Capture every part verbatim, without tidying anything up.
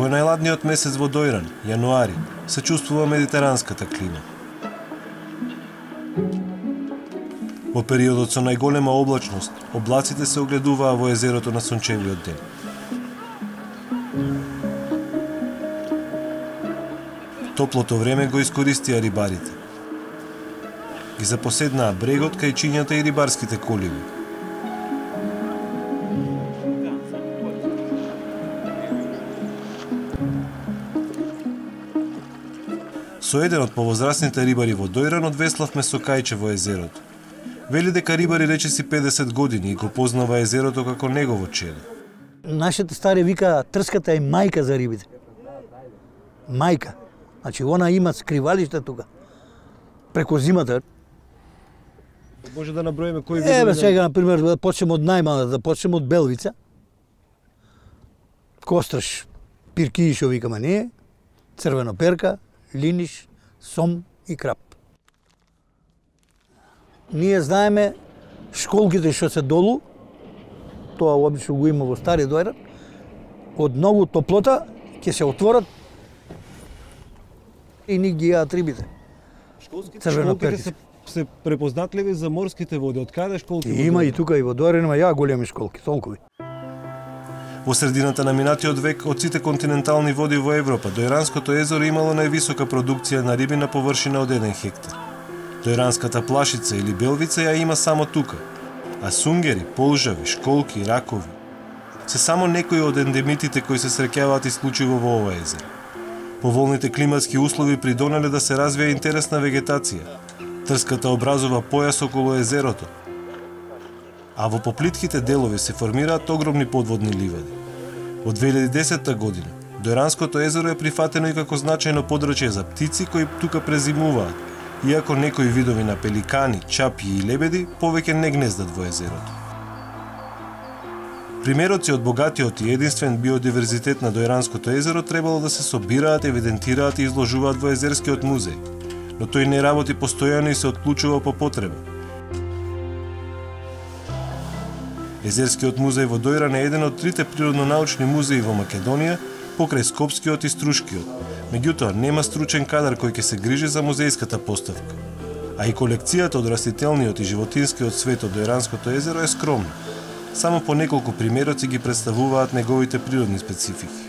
Во најладниот месец во Дојран, јануари, се чувствува медитеранската клима. Во периодот со најголема облачност, облаците се огледуваа во езерото на сончевиот ден. Топлото време го искористија рибарите. Ги запоседнаа брегот, кајчињата и рибарските коливи. Со еден од повозрасните рибари во Дојран одвеславме со кајче во езерото. Вели дека рибари речиси педесет години и го познава езерото како негово чело. Нашите стари вика трската е мајка за рибите. Мајка. Значи, она има скривалиште тука. Преку зимата. Може да наброиме кои видови? Еве сега, например, да почнем од најмала, да почнем од белвица. Костраш, пиркии што викаме ние, црвеноперка, линиш, сом и крап. Ние знаеме школките што се долу, тоа обично го има во Стари Дојран, од многу топлота ќе се отворат и ни ги јаат рибите. Школките се, се препознатливи за морските води. Од каде школки? Има и тука и во Дојран има ја големи школки, толкови. Во средината на минатиот век, од сите континентални води во Европа, Дојранското езеро имало највисока продукција на риби на површина од еден хектар. Дојранската плашица или белвица ја има само тука, а сунгери, полжави, школки, ракови се само некои од ендемитите кои се среќаваат исклучиво во ова езеро. Поволните климатски услови придонеле да се развие интересна вегетација. Трската образува појас околу езерото, а во поплитките делови се формираат огромни подводни ливади. Во две илјади и десета година, Дојранското езеро е прифатено и како значајно подрачје за птици кои тука презимуваат, иако некои видови на пеликани, чапји и лебеди повеќе не гнездат во езерото. Примероци од богатиот и единствен биодиверзитет на Дојранското езеро требало да се собираат, евидентираат и изложуваат во Езерскиот музеј, но тој не работи постојано и се отклучува по потреба. Езерскиот музеј во Дојран е еден од трите природно-научни музеи во Македонија, покрај Скопскиот и Струшкиот. Меѓутоа, нема стручен кадар кој ќе се грижи за музејската поставка. А и колекцијата од растителниот и животинскиот свет од Дојранското езеро е скромна. Само по неколку примероци ги представуваат неговите природни специфики.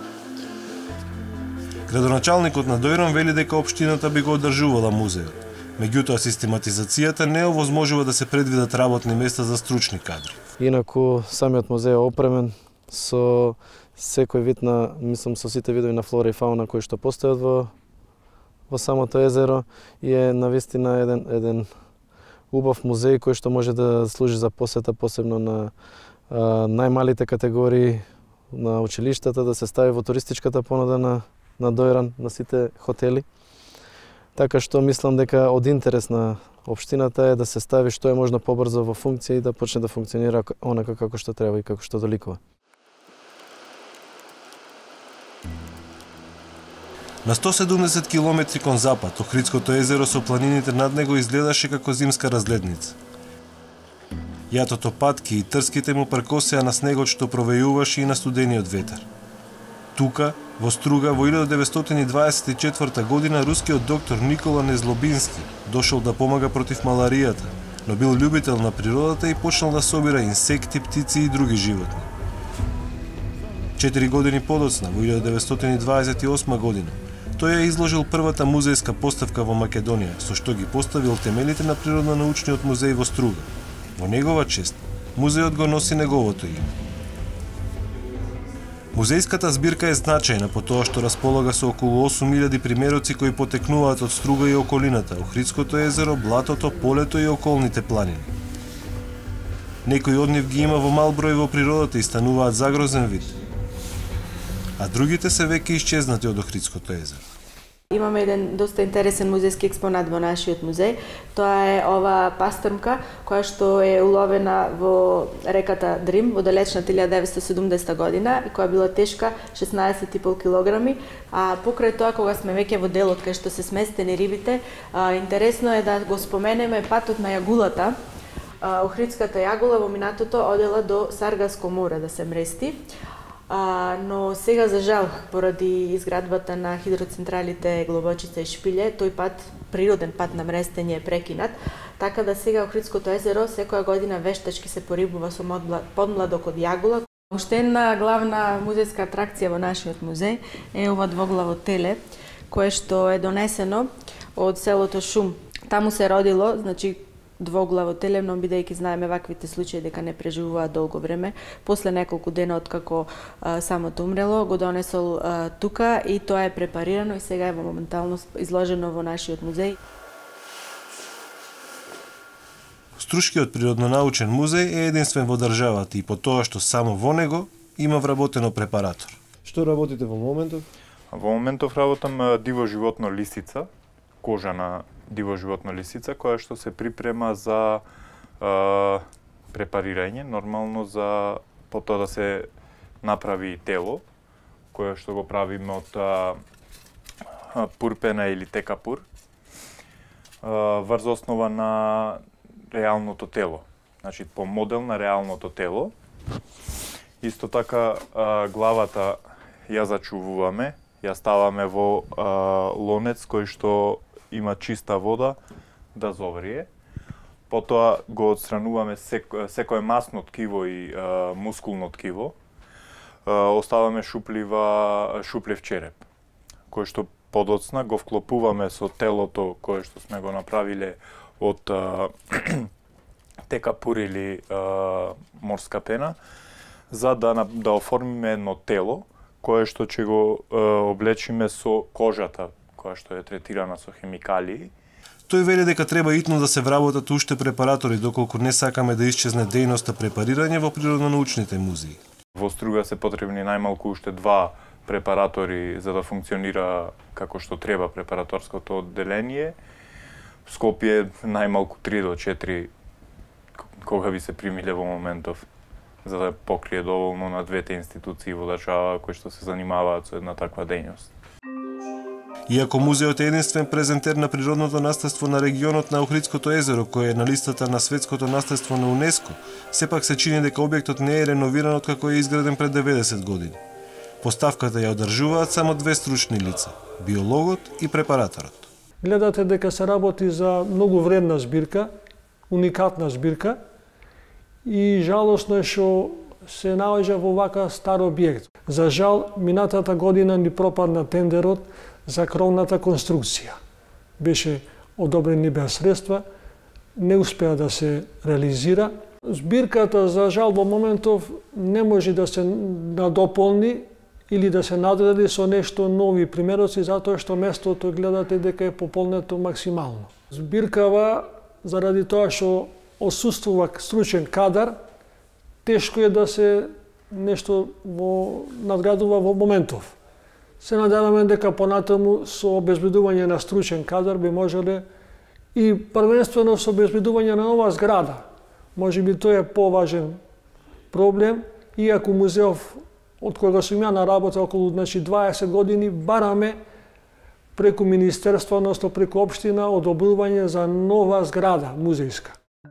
Градоначалникот на Дојран вели дека општината би го одржувала музејот. Меѓутоа, систематизацијата не овозможува да се предвидат работни места за стручни кадри. Инаку, самиот музеј е опремен со секој вид на, мислам, со сите видови на флора и фауна кои што постојат во, во самото езеро и е навистина еден, еден убав музеј кој што може да служи за посета, посебно на а, најмалите категории на училиштата, да се стави во туристичката понуда на, на Дојран, на сите хотели. Така што мислам дека од интерес на општината е да се стави што е можно побрзо во функција и да почне да функционира онака како што треба и како што доликува. На сто седумдесет километри кон запад, Охридското езеро со планините над него изгледаше како зимска разгледница. Јатото патки и трските му пркосеа на снегот што провејуваше и на студениот ветер. Тука, во Струга, во илјада деветстотини дваесет и четврта година, рускиот доктор Никола Незлобински дошол да помага против маларијата, но бил љубител на природата и почнал да собира инсекти, птици и други животни. Четири години подоцна, во илјада деветстотини дваесет и осма година, тој ја изложил првата музејска поставка во Македонија, со што ги поставил темелите на Природно-научниот музеј во Струга. Во негова чест, музејот го носи неговото име. Музејската збирка е значајна по тоа што располага со околу осум илјади примероци кои потекнуваат од Струга и околината, Охридското езеро, блатото, полето и околните планини. Некои од нив ги има во мал број во природата и стануваат загрозен вид, а другите се веќе исчезнати од Охридското езеро. Имаме еден доста интересен музејски експонат во нашиот музеј. Тоа е ова пастрмка која што е уловена во реката Дрим во далечната илјада деветстотини и седумдесета година и која била тешка шеснаесет и пол килограми, а покрај тоа кога сме веќе во делот кај што се сместени рибите, а, интересно е да го споменеме патот на јагулата. А, Охридската јагула во минатото одела до Саргаско море да се мрести. А, но сега, за жал, поради изградбата на хидроцентралите Глобочица и Шпиле, тој пат, природен пат на мрестење е прекинат, така да сега Охридското езеро секоја година вештачки се порибува со подмладок од јагула. Уште една главна музејска атракција во нашиот музеј е ова двоглаво теле, кое што е донесено од селото Шум. Таму се родило, значи, двоглаво теле, но бидејќи знаеме ваквите случаи дека не преживуваат долго време, после неколку дена од како а, самото умрело, го донесол а, тука и тоа е препарирано и сега е моментално изложено во нашиот музеј. Струшкиот природно-научен музеј е единствен во државата и по тоа што само во него има вработено препаратор. Што работите во моментов? Во моментов работам диво животно лисица, кожа на диво животно лисица, која што се припрема за е, препарирање, нормално за потоа да се направи тело, кое што го правиме од е, пурпена или текапур, е, врз основа на реалното тело, значи по модел на реалното тело. Исто така е, главата ја зачувуваме, ја ставаме во е, лонец кој што има чиста вода да зоврие. Потоа го отстрануваме сек, секое масно ткиво и е, мускулно ткиво. Е, оставаме шуплива, шуплив череп, кој што подоцна го вклопуваме со телото кое што сме го направиле од е, текапур или е, морска пена, за да, да оформиме едно тело, кое што ќе го е, облечиме со кожата, која што е третирана со хемикалии. Тој вели дека треба итно да се вработат уште препаратори доколку не сакаме да исчезне дејноста препарирање во природно-научните музеи. Во Струга се потребни најмалку уште два препаратори за да функционира како што треба препараторското одделение. В Скопје најмалку три до четири кога би се примиле во моментов, за да покрие доволно на двете институции во држава кои што се занимаваат со една таква дејност. Иако музеот е единствен презентер на природното наследство на регионот на Охридското езеро, кој е на листата на светското наследство на УНЕСКО, сепак се чини дека објектот не е реновиран од како е изграден пред деветдесет години. Поставката ја одржуваат само две стручни лица – биологот и препараторот. Гледате дека се работи за многу вредна збирка, уникатна збирка и жалосно е што се наоѓа во вака стар објект. За жал, минатата година ни пропадна тендерот за кровната конструкција. Беше одобрени без средства, не успеа да се реализира. Збирката, за жал, во моментов не може да се надополни или да се надреди со нешто нови примероци, затоа што местото гледате дека е пополнето максимално. Збиркава, заради тоа што отсуствува стручен кадар, тешко е да се нешто во надградува во моментов. Се надеваме дека понатаму со обезбедување на стручен кадар би можеле и првенствено со обезбедување на нова зграда. Може би тој е поважен проблем, иако музеов од кога сум ја на работа околу значи дваесет години бараме преку министерство, односно преку општина одобрување за нова зграда музејска.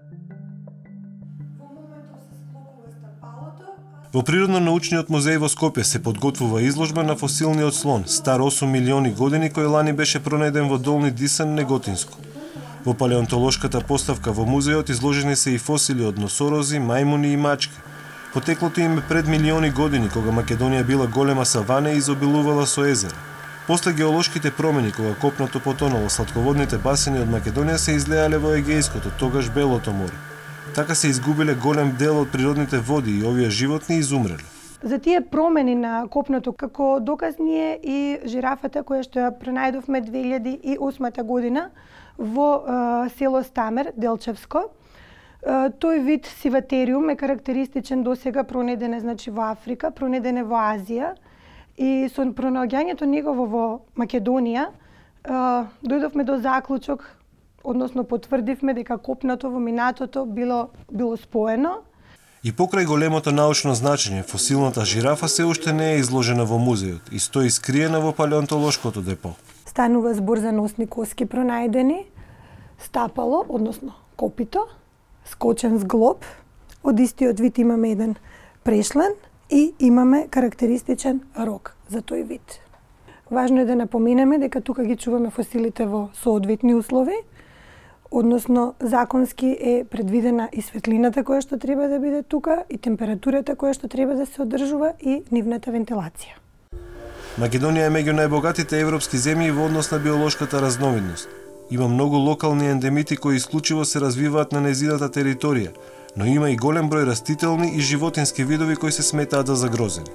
Во Природно-научниот музеј во Скопје се подготвува изложба на фосилниот слон, стар осум милиони години, кој лани беше пронајден во Долни Дисан, Неготинско. Во палеонтолошката поставка во музеот изложени се и фосили од носорози, мајмуни и мачки. Потеклото им е пред милиони години, кога Македонија била голема савана и изобилувала со езера. После геолошките промени, кога копното потонуло, сладководните басени од Македонија се излеале во Егејското, тогаш Белото море. Така се изгубиле голем дел од природните води и овие животни изумреле. За тие промени на копното, како доказ ни е и жирафата која што ја пронајдовме две илјади и осма година во е, село Стамер, Делчевско. Е, тој вид сиватериум е карактеристичен досега, пронајден е значи во Африка, пронајден е во Азија и со пронаоѓањето негово во Македонија е, дојдовме до заклучок, односно потврдивме дека копното во минатото било било споено. И покрај големото научно значење, фосилната жирафа се уште не е изложена во музеот и стои скриена во палеонтолошкото депо. Станува збор за носни коски пронајдени, стапало, односно копито, скочен зглоб. Од истиот вид имаме еден прешлен и имаме карактеристичен рок за тој вид. Важно е да напоминеме дека тука ги чуваме фосилите во соодветни услови, односно законски е предвидена и светлината која што треба да биде тука, и температурата која што треба да се одржува, и нивната вентилација. Македонија е меѓу најбогатите европски земји во однос на биолошката разновидност. Има многу локални ендемити кои исклучиво се развиваат на нејзината територија, но има и голем број растителни и животински видови кои се сметаат за загрозени.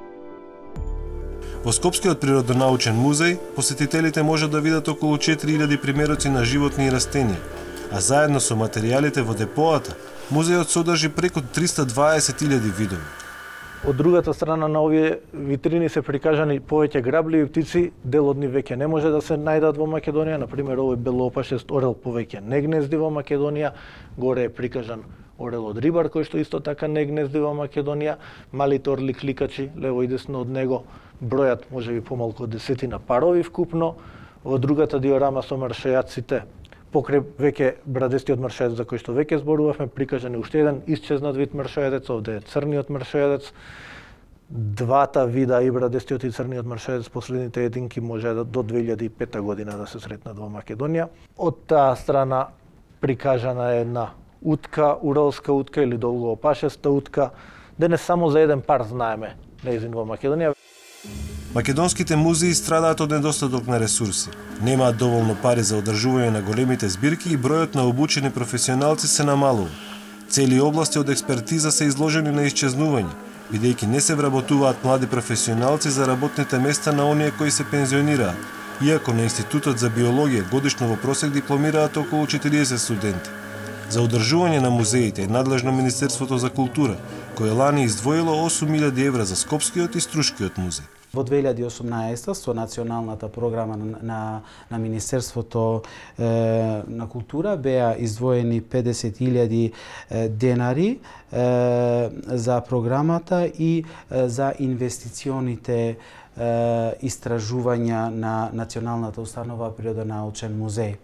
Во Скопскиот природонаучен музеј, посетителите можат да видат околу четири илјади примероци на животни и растенија, а заедно со материјалите во депоата, музејот содржи преку триста дваесет илјади видови. Од другата страна на овие витрини се прикажани повеќе грабливи птици, дел од нив веќе не може да се најдат во Македонија, например овој белоопашест орел повеќе не гнезди во Македонија, горе е прикажан орелот рибар кој што исто така не гнезди во Македонија, малите орли кликачи лево и десно од него бројат можеби помалку од десетина парови вкупно. Во другата диорама со маршајаците, покрај веќе брадестиот маршајац за кој што веќе зборувавме, прикажан е уште еден исчезнат вид маршајадец, овде е црниот маршајадец. Двата вида, и брадестиот и црниот маршајадец, последните единки може до две илјади и пета година да се сретнат во Македонија. Од таа страна прикажана е една утка, уралска утка или долгоопашеста утка. Денес само за еден пар знаеме нејзин во Македонија. Македонските музеи страдаат од недостаток на ресурси. Немаат доволно пари за одржување на големите збирки и бројот на обучени професионалци се намалува. Цели области од експертиза се изложени на исчезнување, бидејќи не се вработуваат млади професионалци за работните места на оние кои се пензионираат, иако на Институтот за биологија годишно во просек дипломираат околу четириесет студенти. За одржување на музеите е надлежно Министерството за култура, кое лани издвоило осум илјади евра за Скопскиот и Струшкиот музеј. Во две илјади и осумнаесета со националната програма на, на, на Министерството е, на култура беа издвоени педесет илјади денари е, за програмата и е, за инвестиционите е, истражувања на Националната установа Природонаучен музеј.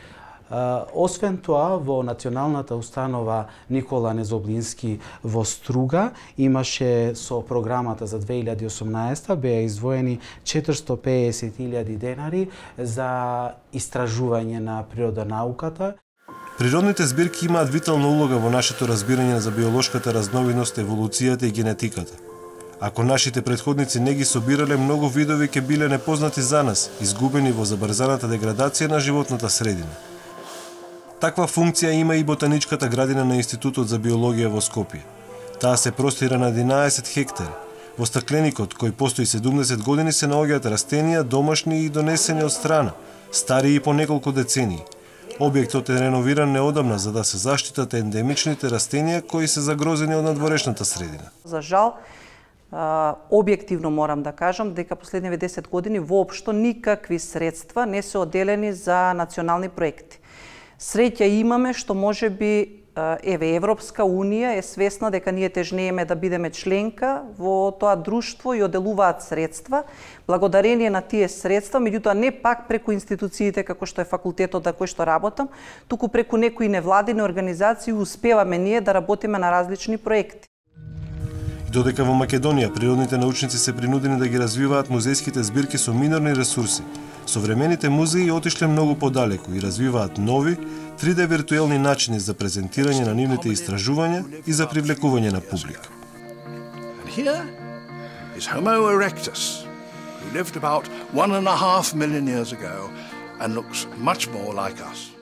Освен тоа, во Националната установа Никола Незоблински во Струга имаше со програмата за две илјади и осумнаесета беа издвоени четиристо педесет илјади денари за истражување на природонауката. Природните збирки имаат витална улога во нашето разбирање за биолошката разновидност, еволуцијата и генетиката. Ако нашите претходници не ги собирале, многу видови ќе биле непознати за нас, изгубени во забрзаната деградација на животната средина. Таква функција има и ботаничката градина на Институтот за биологија во Скопје. Таа се простира на единаесет хектари. Во стакленикот, кој постои седумдесет години, се наоѓаат растенија, домашни и донесени од страна, стари и по неколку децении. Објектот е реновиран неодамна за да се заштитат ендемичните растенија кои се загрозени од надворешната средина. За жал, објективно морам да кажам дека последниве десет години воопшто никакви средства не се одделени за национални проекти. Среќа имаме што може би еве Европска унија е свесна дека ние тежнееме да бидеме членка во тоа друштво и одделуваат средства. Благодарение на тие средства, меѓутоа не пак преку институциите како што е факултетот на кој што работам, туку преку некои невладини организации успеваме ние да работиме на различни проекти. Додека во Македонија природните научници се принудени да ги развиваат музејските збирки со минорни ресурси, современите музеи отишле многу подалеку и развиваат нови, три Д виртуелни начини за презентирање на нивните истражувања и за привлекување на публика. And here is Homo erectus, who lived about one and a half million years ago and looks much more like us.